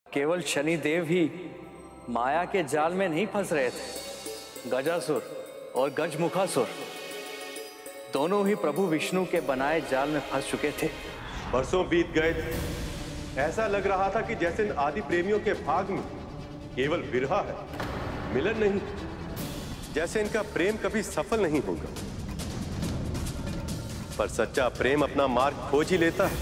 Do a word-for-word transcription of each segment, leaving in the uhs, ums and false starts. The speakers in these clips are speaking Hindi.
केवल शनिदेव ही माया के जाल में नहीं फंस रहे थे। गजासुर और गजमुखासुर दोनों ही प्रभु विष्णु के बनाए जाल में फंस चुके थे। बरसों बीत गए थे। ऐसा लग रहा था कि जैसे इन आदि प्रेमियों के भाग में केवल विरह है, मिलन नहीं। जैसे इनका प्रेम कभी सफल नहीं होगा। पर सच्चा प्रेम अपना मार्ग खोज ही लेता है।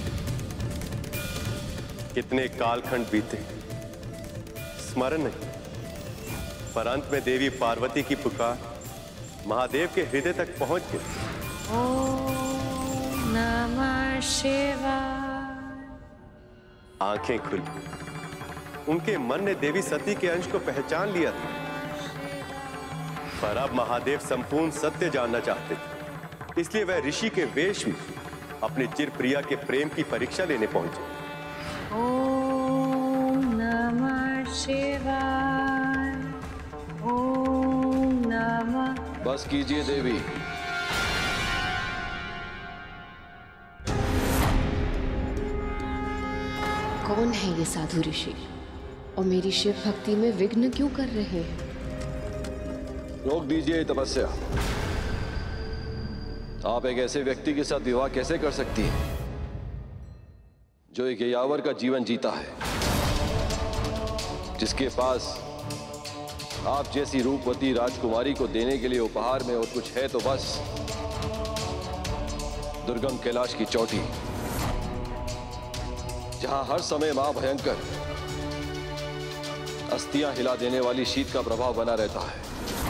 कितने कालखंड बीते, स्मरण नहीं, पर अंत में देवी पार्वती की पुकार महादेव के हृदय तक पहुंच गई। ओम नमः शिवाय। आंखें खुली, उनके मन ने देवी सती के अंश को पहचान लिया था। पर अब महादेव संपूर्ण सत्य जानना चाहते थे। इसलिए वह ऋषि के वेश में अपनी चिर प्रिया के प्रेम की परीक्षा लेने पहुंचे। ओम नमः शिवाय। ओम नमः। बस कीजिए देवी। कौन है ये साधु ऋषि और मेरी शिव भक्ति में विघ्न क्यों कर रहे हैं? रोक दीजिए ये तपस्या। आप एक ऐसे व्यक्ति के साथ विवाह कैसे कर सकती हैं जो एक यावर का जीवन जीता है, जिसके पास आप जैसी रूपवती राजकुमारी को देने के लिए उपहार में और कुछ है तो बस दुर्गम कैलाश की चोटी, जहां हर समय मां भयंकर अस्थियां हिला देने वाली शीत का प्रभाव बना रहता है,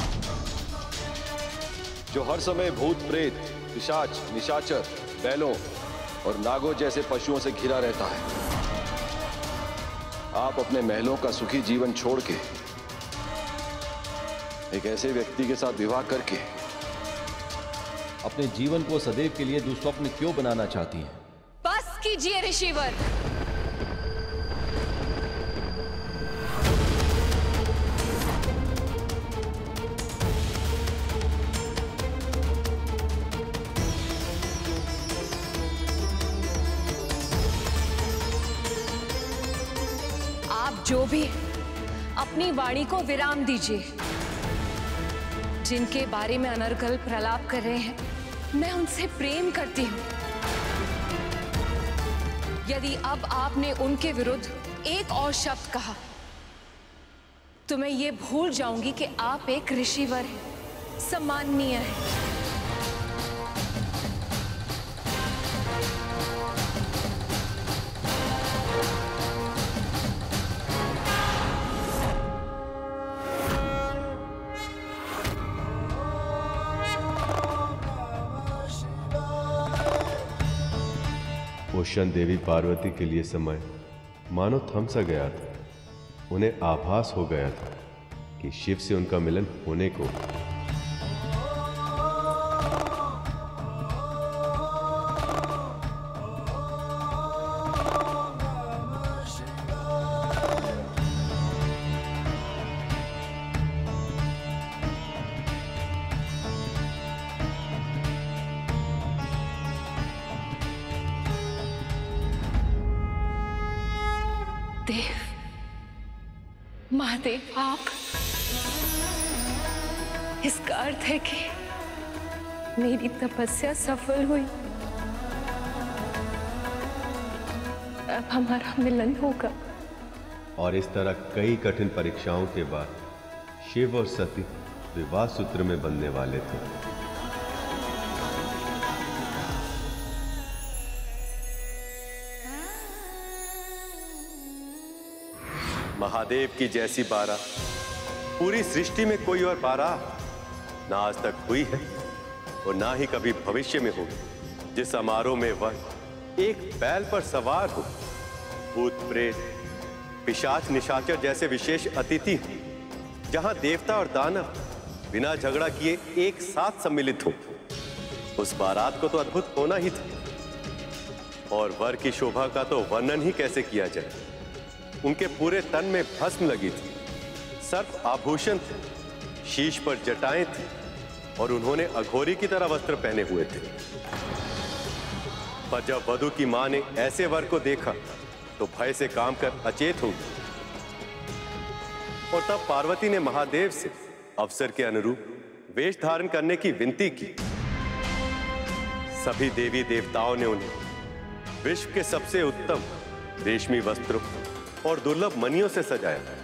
जो हर समय भूत प्रेत पिशाच निशाचर बैलों और नागों जैसे पशुओं से घिरा रहता है। आप अपने महलों का सुखी जीवन छोड़ के एक ऐसे व्यक्ति के साथ विवाह करके अपने जीवन को सदैव के लिए दुस्वप्न क्यों बनाना चाहती हैं? बस कीजिए ऋषिवर। जो भी अपनी वाणी को विराम दीजिए। जिनके बारे में अनर्गल प्रलाप कर रहे हैं, मैं उनसे प्रेम करती हूं। यदि अब आपने उनके विरुद्ध एक और शब्द कहा तो मैं ये भूल जाऊंगी कि आप एक ऋषिवर हैं, सम्माननीय हैं। ओशन देवी पार्वती के लिए समय मानो थम सा गया था। उन्हें आभास हो गया था कि शिव से उनका मिलन होने को। देव, महादेव, आप, इसका अर्थ है कि मेरी तपस्या सफल हुई। अब हमारा मिलन होगा। और इस तरह कई कठिन परीक्षाओं के बाद शिव और सती विवाह सूत्र में बंधने वाले थे। महादेव की जैसी बारात पूरी सृष्टि में कोई और बारात ना आज तक हुई है और ना ही कभी भविष्य में होगी। जिस समारोह में वह एक बैल पर सवार हो, भूत प्रेत पिशाच निशाचर जैसे विशेष अतिथि, जहां देवता और दानव बिना झगड़ा किए एक साथ सम्मिलित हो, उस बारात को तो अद्भुत होना ही था। और वर की शोभा का तो वर्णन ही कैसे किया जाए। उनके पूरे तन में भस्म लगी थी, सर्प आभूषण थे, शीश पर जटाएं थी और उन्होंने अघोरी की तरह वस्त्र पहने हुए थे। पर जब वधु की मां ने ऐसे वर को देखा तो भय से काम कर अचेत होगी। और तब पार्वती ने महादेव से अवसर के अनुरूप वेश धारण करने की विनती की। सभी देवी देवताओं ने उन्हें विश्व के सबसे उत्तम रेशमी वस्त्रों और दुर्लभ मणियों से सजाया।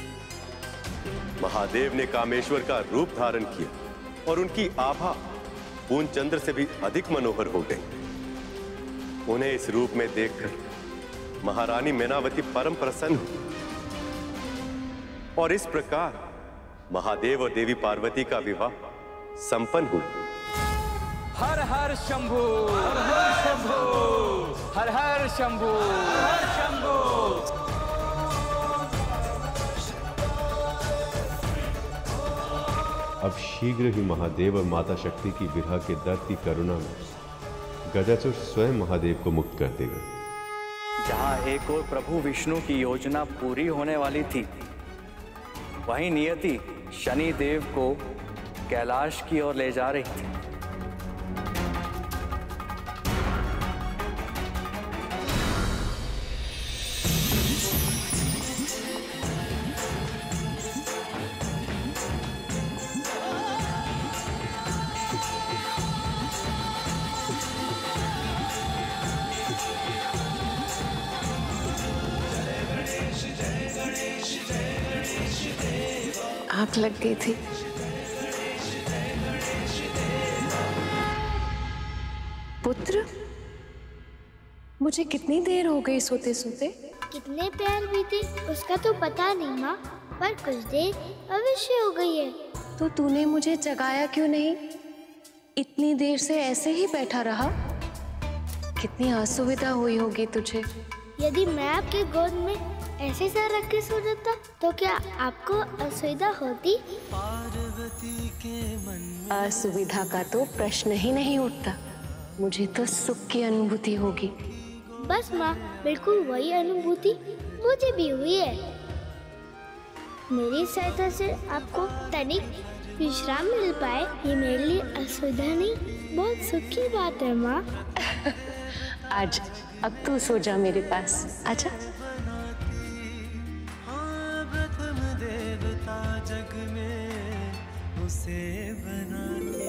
महादेव ने कामेश्वर का रूप धारण किया और उनकी आभा पूर्ण चंद्र से भी अधिक मनोहर हो गई। उन्हें इस रूप में देखकर महारानी मैनावती परम प्रसन्न हुई और इस प्रकार महादेव और देवी पार्वती का विवाह संपन्न हुआ। हर हर शंभू, हर हर शंभू, हर हर शंभू, हर हर शंभू। अब शीघ्र ही महादेव और माता शक्ति की विरह के दर्द की करुणा में गजासुर स्वयं महादेव को मुक्त कर देगा। जहां एक और प्रभु विष्णु की योजना पूरी होने वाली थी, वहीं नियति शनि देव को कैलाश की ओर ले जा रही थी। आग लग गई थी। पुत्र, मुझे कितनी देर हो गई सोते सोते? कितने प्यार बीते उसका तो पता नहीं माँ, पर कुछ देर अवश्य हो गई है। तो तूने मुझे जगाया क्यों नहीं? इतनी देर से ऐसे ही बैठा रहा। कितनी असुविधा हुई होगी तुझे। यदि मैं आपके गोद में ऐसे सर रख के सो जाता तो क्या आपको असुविधा होती? असुविधा का तो प्रश्न ही नहीं उठता। मुझे तो सुख की अनुभूति होगी। बस माँ, बिल्कुल वही अनुभूति मुझे भी हुई है। मेरी सहायता से आपको तनिक विश्राम मिल पाए, ये मेरे लिए असुविधा नहीं, बहुत सुख की बात है माँ। आज अब तू सो जा मेरे पास, आजा। जग में उसे बनाते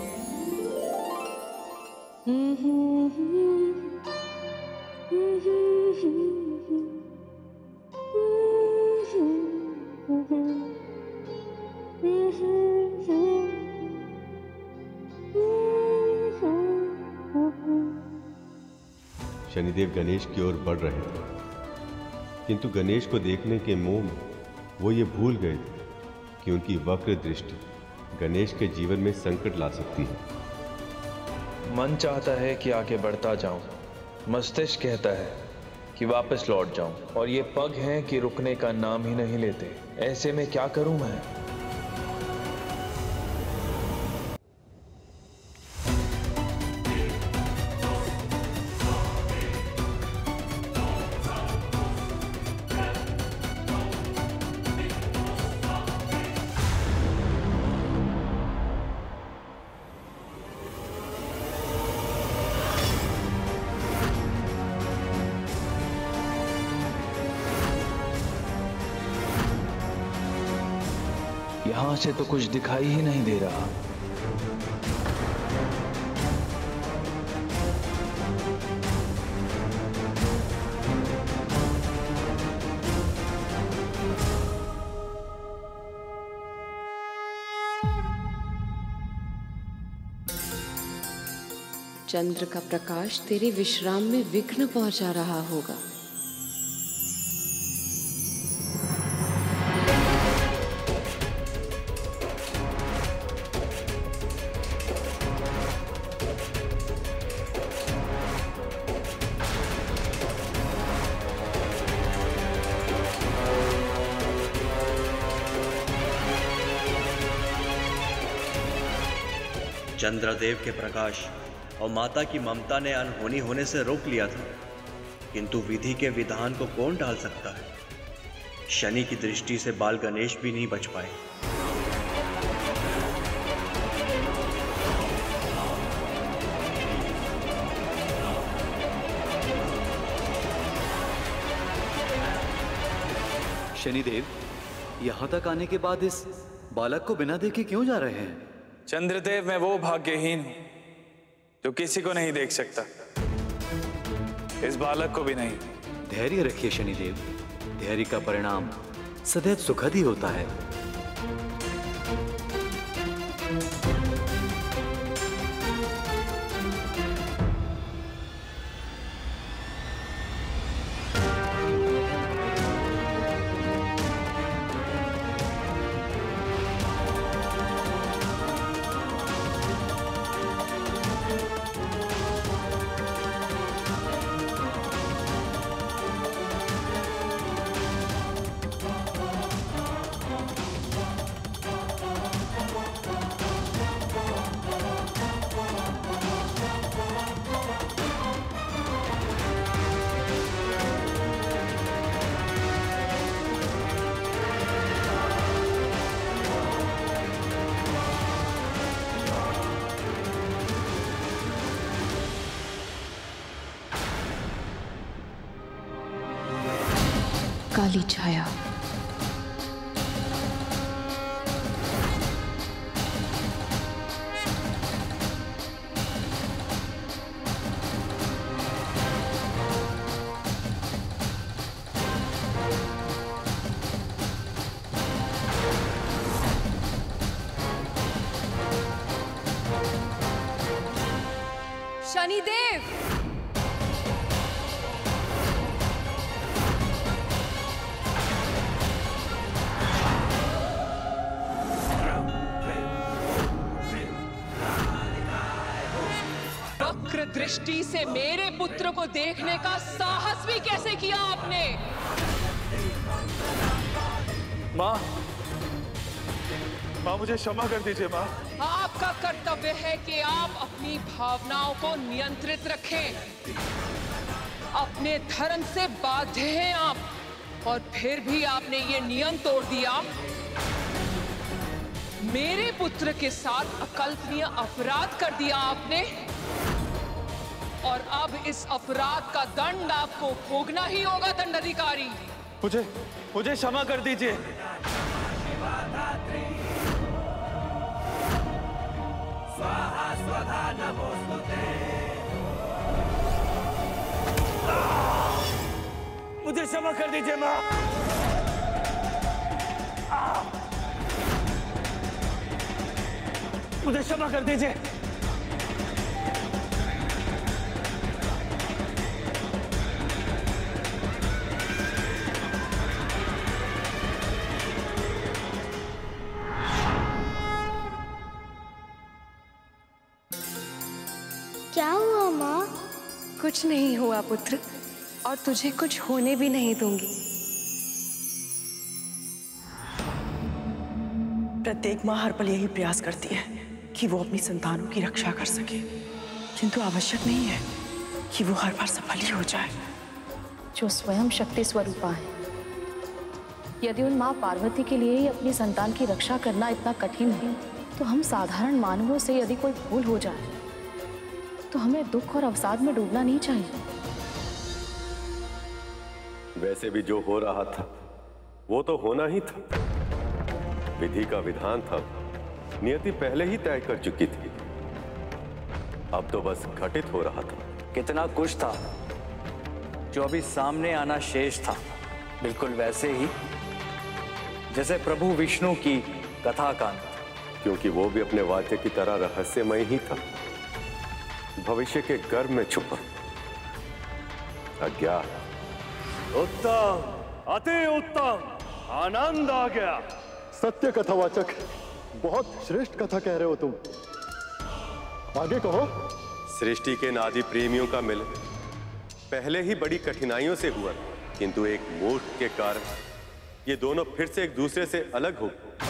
शनिदेव गणेश की ओर बढ़ रहे थे, किंतु गणेश को देखने के मोह में वो ये भूल गए थे कि उनकी वक्र दृष्टि गणेश के जीवन में संकट ला सकती है। मन चाहता है कि आगे बढ़ता जाऊं, मस्तिष्क कहता है कि वापस लौट जाऊं, और ये पग हैं कि रुकने का नाम ही नहीं लेते। ऐसे में क्या करूं मैं? यहां से तो कुछ दिखाई ही नहीं दे रहा। चंद्र का प्रकाश तेरे विश्राम में विघ्न पहुंचा रहा होगा। चंद्रदेव के प्रकाश और माता की ममता ने अनहोनी होने से रोक लिया था, किंतु विधि के विधान को कौन टाल सकता है? शनि की दृष्टि से बाल गणेश भी नहीं बच पाए। शनिदेव, यहाँ तक आने के बाद इस बालक को बिना देखे क्यों जा रहे हैं? चंद्रदेव, मैं वो भाग्यहीन हूं जो किसी को नहीं देख सकता, इस बालक को भी नहीं। धैर्य रखिए शनिदेव, धैर्य का परिणाम सदैव सुखद ही होता है। काली छाया। शनिदेव, वक्र दृष्टि से मेरे पुत्र को देखने का साहस भी कैसे किया आपने? माँ, माँ मुझे क्षमा कर दीजिए माँ। आपका कर्तव्य है कि आप अपनी भावनाओं को नियंत्रित रखें। अपने धर्म से बाध्य हैं आप, और फिर भी आपने ये नियम तोड़ दिया। मेरे पुत्र के साथ अकल्पनीय अपराध कर दिया आपने, और अब इस अपराध का दंड आपको भोगना ही होगा दंडाधिकारी। मुझे मुझे क्षमा कर दीजिए। मुझे क्षमा कर दीजिए माँ। मुझे क्षमा कर दीजिए। क्या हुआ माँ? कुछ नहीं हुआ पुत्र, और तुझे कुछ होने भी नहीं दूंगी। प्रत्येक माँ हर पल यही प्रयास करती है कि वो अपनी संतानों की रक्षा कर सके, किंतु आवश्यक नहीं है कि वो हर बार सफल ही हो जाए। जो स्वयं शक्ति स्वरूपा है, यदि उन माँ पार्वती के लिए ही अपनी संतान की रक्षा करना इतना कठिन है, तो हम साधारण मानवों से यदि कोई भूल हो जाए तो हमें दुख और अवसाद में डूबना नहीं चाहिए। वैसे भी जो हो रहा था वो तो होना ही था। विधि का विधान था, नियति पहले ही तय कर चुकी थी। अब तो बस घटित हो रहा था। कितना कुछ था जो अभी सामने आना शेष था, बिल्कुल वैसे ही जैसे प्रभु विष्णु की कथा कांड, क्योंकि वो भी अपने वाद्य की तरह रहस्यमय ही था, भविष्य के गर्भ में छुपा। अज्ञात। उत्तम, अति उत्तम, आनंद आ गया। सत्य कथावाचक, बहुत श्रेष्ठ कथा कह रहे हो तुम। आगे कहो। सृष्टि के नादी प्रेमियों का मिलन पहले ही बड़ी कठिनाइयों से हुआ, किंतु एक मूर्ख के कारण ये दोनों फिर से एक दूसरे से अलग हो गए।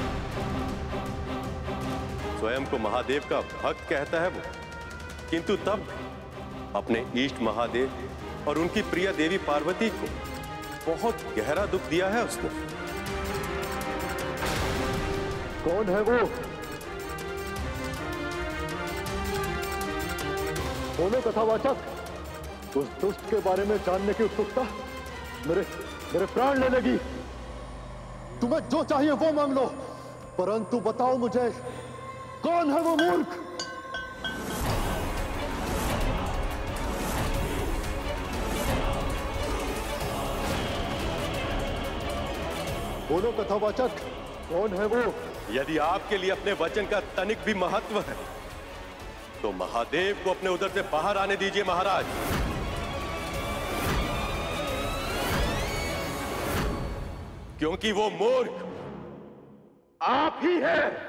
स्वयं को महादेव का भक्त कहता है वो, किंतु तब अपने इष्ट महादेव और उनकी प्रिय देवी पार्वती को बहुत गहरा दुख दिया है उसने। कौन है वो? बोलो कथावाचक। उस दुष्ट के बारे में जानने की उत्सुकता मेरे मेरे प्राण ले लगी। तुम्हें जो चाहिए वो मांग लो, परंतु बताओ मुझे कौन है वो मूर्ख? बोलो कथावाचक, कौन है वो? यदि आपके लिए अपने वचन का तनिक भी महत्व है तो महादेव को अपने उदर से बाहर आने दीजिए महाराज। क्योंकि वो मूर्ख आप ही हैं।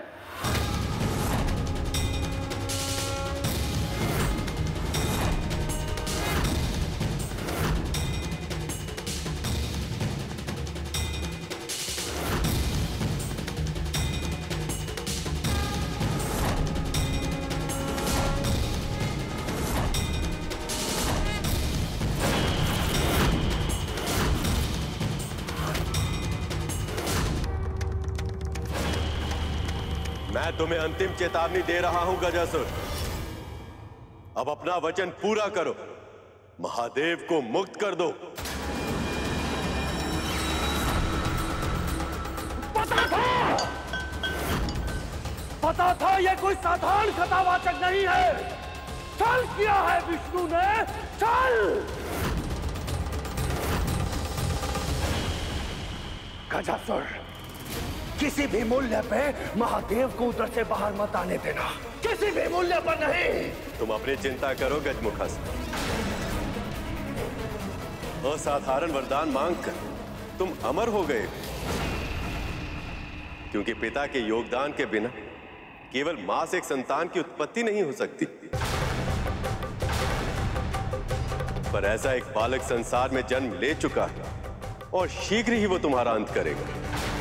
मैं तुम्हें अंतिम चेतावनी दे रहा हूं गजासुर। अब अपना वचन पूरा करो, महादेव को मुक्त कर दो। पता था, पता था ये कोई साधारण कथावाचक नहीं है। छल किया है विष्णु ने, छल। गजासुर, किसी भी मूल्य पे महादेव को उधर से बाहर मत आने देना, किसी भी मूल्य पर नहीं। तुम अपनी चिंता करो गजमुखासुर। असाधारण वरदान मांगकर तुम अमर हो गए, क्योंकि पिता के योगदान के बिना केवल मां से एक संतान की उत्पत्ति नहीं हो सकती। पर ऐसा एक बालक संसार में जन्म ले चुका है और शीघ्र ही वो तुम्हारा अंत करेगा।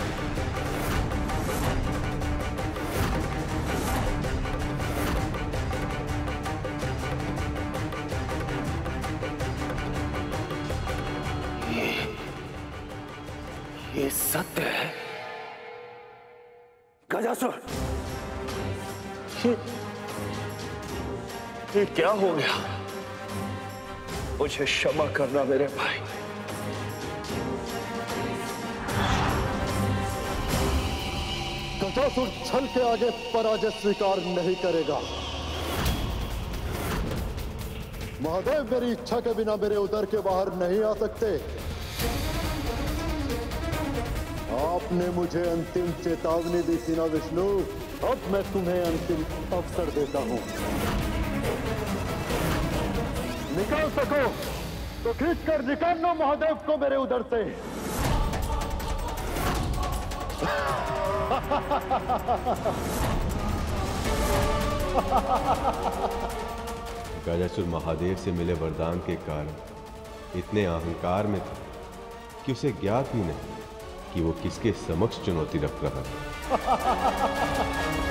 ये सत्य है गजासुर? ये, ये क्या हो गया? मुझे क्षमा करना मेरे भाई। गजासुर छल के आगे पराजय स्वीकार नहीं करेगा। महादेव मेरी इच्छा के बिना मेरे उदर के बाहर नहीं आ सकते। आपने मुझे अंतिम चेतावनी दी थी ना विष्णु, अब मैं तुम्हें अंतिम अवसर देता हूं। निकाल सको तो खींच कर निकालना महादेव को मेरे उदर से। गजासुर महादेव से मिले वरदान के कारण इतने अहंकार में था कि उसे ज्ञात ही नहीं कि वो किसके समक्ष चुनौती रख रहा है।